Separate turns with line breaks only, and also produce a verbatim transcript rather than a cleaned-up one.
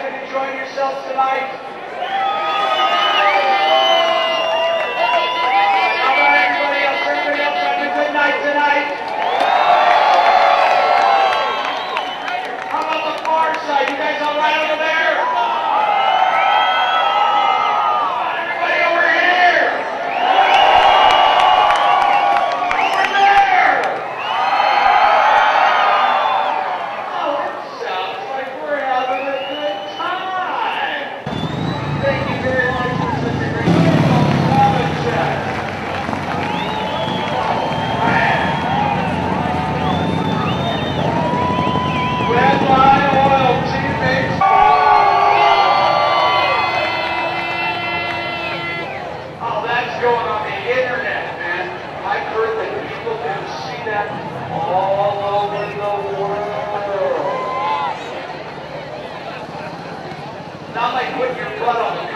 been enjoying yourselves tonight? How about everybody else? Everybody else having a good night tonight? How about the far side? You guys all right over there? Everybody over here? Over there? Oh, it sounds like we're having a good time. Thank you very much for such a great comment check. Redline Oil teammates. Oh, that's going on the internet, man. I've heard that people can see that all over the world. Not like putting your butt on the